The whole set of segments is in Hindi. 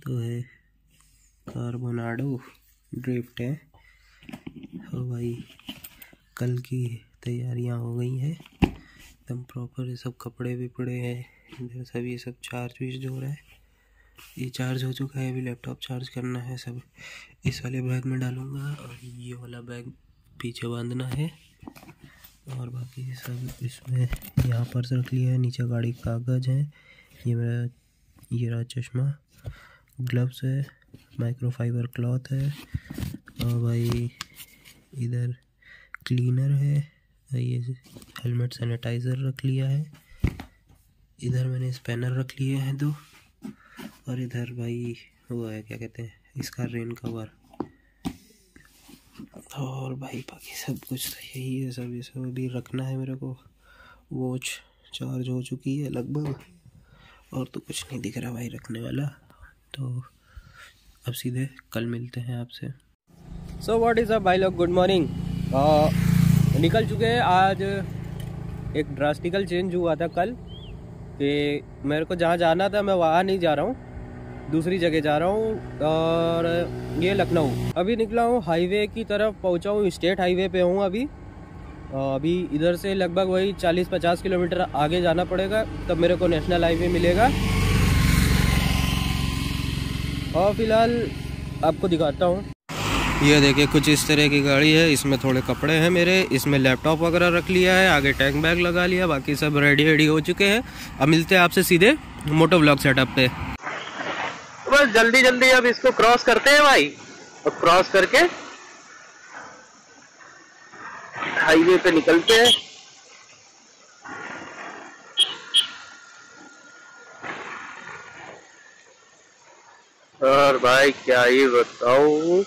तो है कार्बोनाडो ड्रिफ्ट है। और भाई कल की तैयारियां हो गई हैं एकदम प्रॉपर। ये सब कपड़े भी पड़े हैं इधर, सब ये सब चार्ज विज हो रहा है। ये चार्ज हो चुका है, अभी लैपटॉप चार्ज करना है। सब इस वाले बैग में डालूंगा और ये वाला बैग पीछे बांधना है। और बाकी सब इसमें यहाँ पर रख लिया है। नीचे गाड़ी का कागज़ है, ये मेरा ये रहा चश्मा, ग्लव्स है, माइक्रोफाइबर क्लॉथ है। और भाई इधर क्लीनर है, ये हेलमेट सैनिटाइज़र रख लिया है। इधर मैंने स्पैनर रख लिए हैं 2। और इधर भाई वो है क्या कहते हैं इसका रेन कवर। और भाई बाकी सब कुछ तो यही है। सब ये सब अभी रखना है मेरे को। वॉच चार्ज हो चुकी है लगभग, और तो कुछ नहीं दिख रहा भाई रखने वाला। तो अब सीधे कल मिलते हैं आपसे। सो व्हाट इज़ अप भाई लोग, गुड मॉर्निंग। निकल चुके हैं। आज एक ड्रास्टिकल चेंज हुआ था कल कि मेरे को जहाँ जाना था मैं वहाँ नहीं जा रहा हूँ, दूसरी जगह जा रहा हूँ। और ये लखनऊ अभी निकला हूँ, हाईवे की तरफ पहुँचा हूँ, स्टेट हाईवे पे हूँ अभी। अभी इधर से लगभग वही 40-50 किलोमीटर आगे जाना पड़ेगा, तब मेरे को नेशनल हाईवे मिलेगा। और फिलहाल आपको दिखाता हूँ। ये देखिए कुछ इस तरह की गाड़ी है। इसमें थोड़े कपड़े हैं मेरे, इसमें लैपटॉप वगैरह रख लिया है, आगे टैंक बैग लगा लिया, बाकी सब रेडी हो चुके हैं। अब मिलते हैं आपसे सीधे मोटो व्लॉग सेटअप पे। बस जल्दी जल्दी अब इसको क्रॉस करते हैं भाई, और क्रॉस करके हाईवे पे निकलते हैं। और भाई क्या ही बताऊं,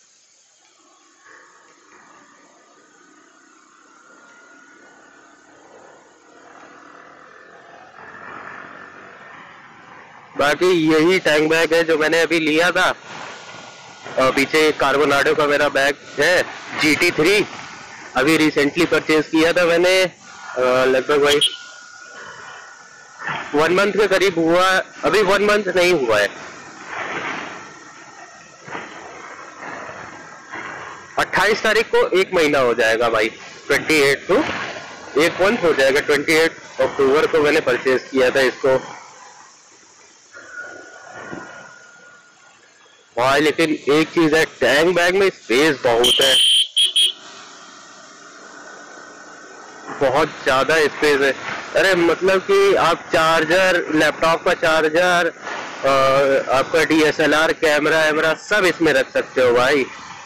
बाकी यही टैंक बैग है जो मैंने अभी लिया था। और पीछे कार्बोनाडो का मेरा बैग है GT3, अभी रिसेंटली परचेज किया था मैंने। लगभग भाई 1 मंथ के करीब हुआ, अभी 1 मंथ नहीं हुआ है। 28 तारीख को 1 महीना हो जाएगा भाई, 28 को 1 मंथ हो जाएगा। 28 अक्टूबर को मैंने परचेज किया था इसको भाई। लेकिन एक चीज है, टैंक बैग में स्पेस बहुत है, बहुत ज्यादा स्पेस है। अरे मतलब कि आप चार्जर, लैपटॉप का चार्जर, आपका DSLR कैमरा सब इसमें रख सकते हो भाई।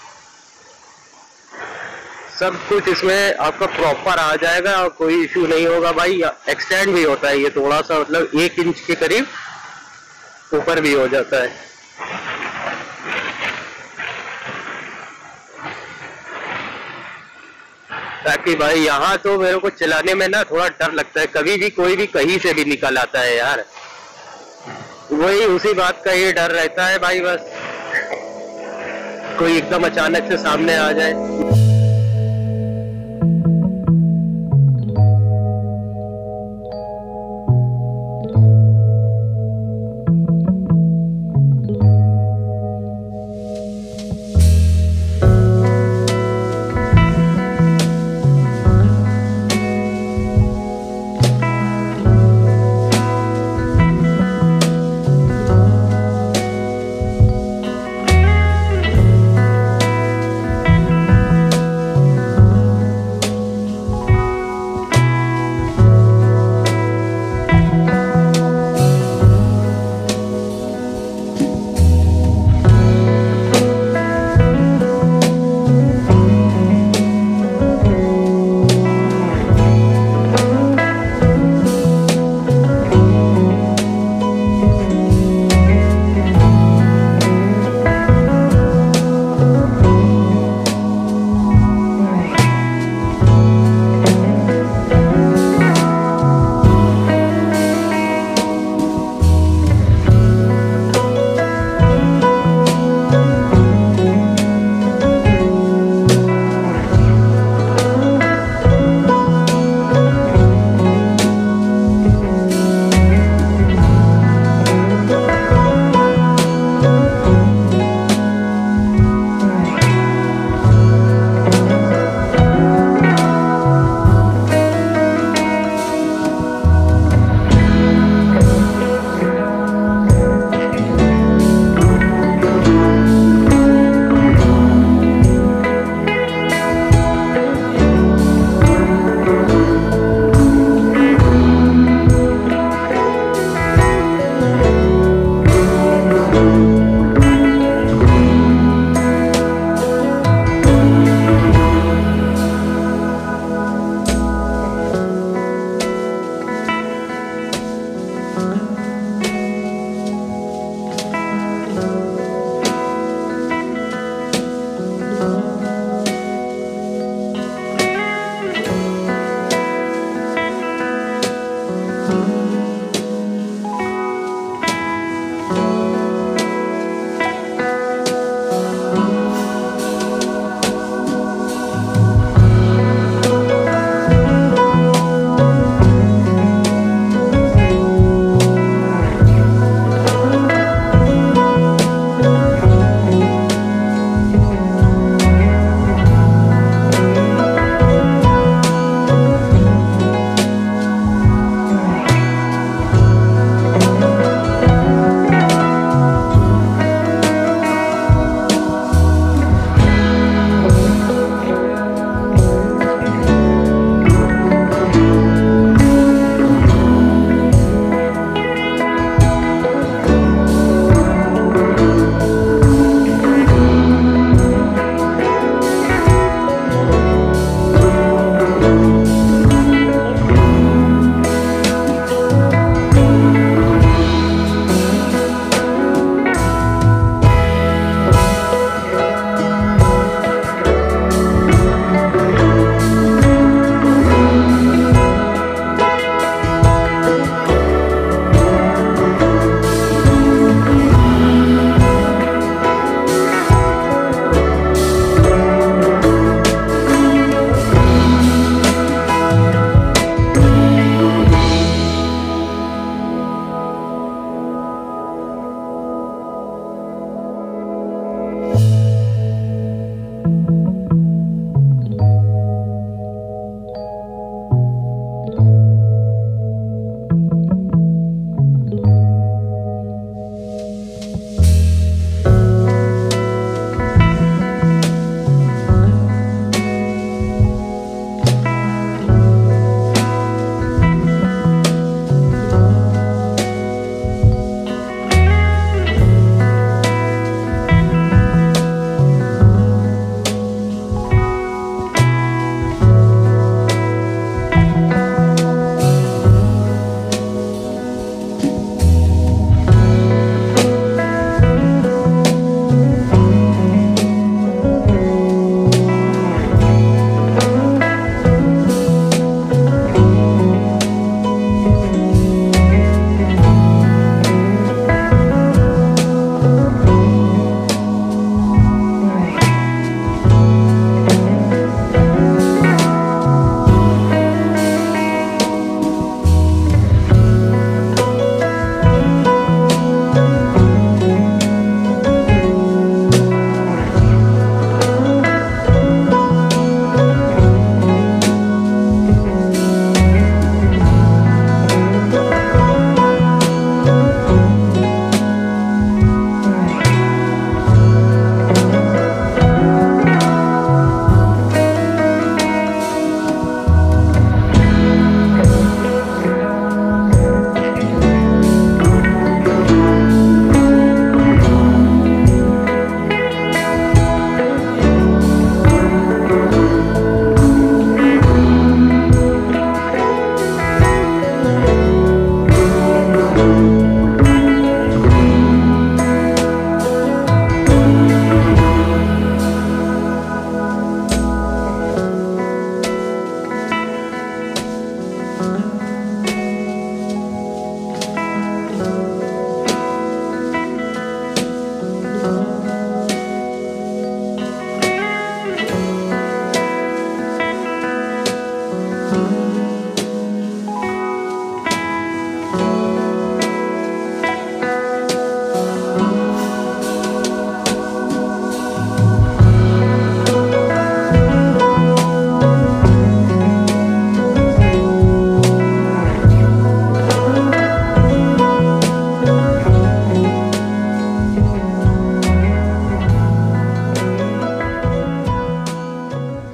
सब कुछ इसमें आपका प्रॉपर आ जाएगा और कोई इशू नहीं होगा भाई। एक्सटेंड भी होता है ये थोड़ा सा, मतलब 1 इंच के करीब ऊपर भी हो जाता है। ताकि भाई यहाँ तो मेरे को चलाने में ना थोड़ा डर लगता है, कभी भी कोई भी कहीं से भी निकल आता है यार। वही उसी बात का ये डर रहता है भाई, बस कोई एकदम अचानक से सामने आ जाए।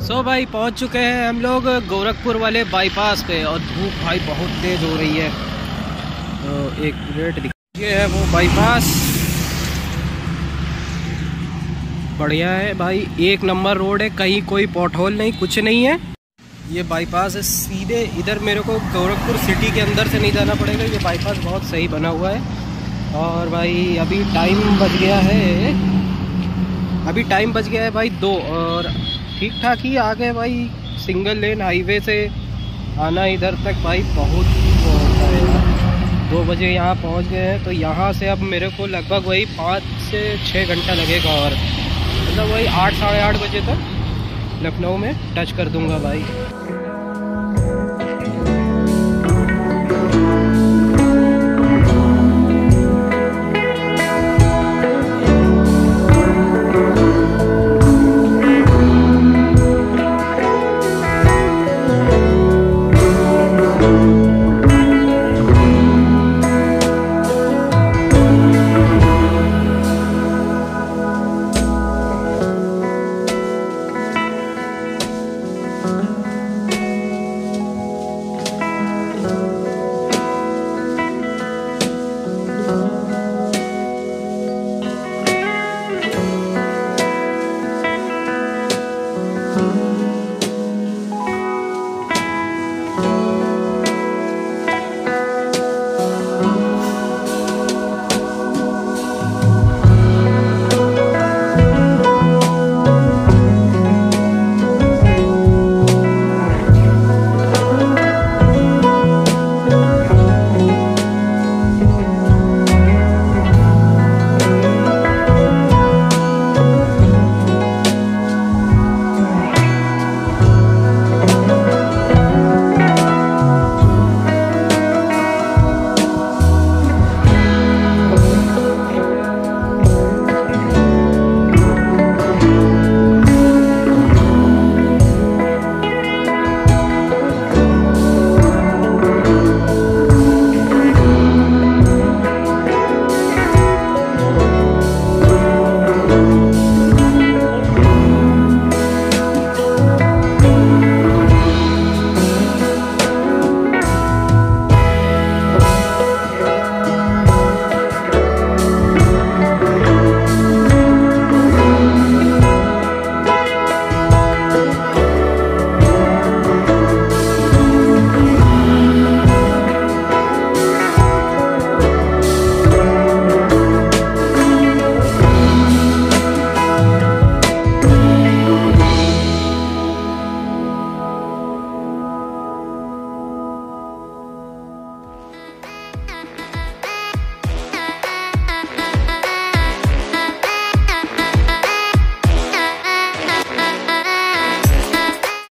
सो भाई पहुंच चुके हैं हम लोग गोरखपुर वाले बाईपास पे और धूप भाई बहुत तेज हो रही है। तो एक मिनट दिखिए, है वो बाईपास, बढ़िया है भाई, एक नंबर रोड है, कहीं कोई पॉटहोल नहीं, कुछ नहीं है। ये बाईपास है सीधे इधर, मेरे को गोरखपुर सिटी के अंदर से नहीं जाना पड़ेगा। ये बाईपास बहुत सही बना हुआ है। और भाई अभी टाइम बज गया है भाई 2 और ठीक ठाक ही आ गए भाई। सिंगल लेन हाईवे से आना इधर तक भाई बहुत होता है यार। 2 बजे यहाँ पहुँच गए हैं, तो यहाँ से अब मेरे को लगभग वही 5 से 6 घंटा लगेगा और मतलब वही 8 साढ़े 8 बजे तक लखनऊ में टच कर दूंगा भाई।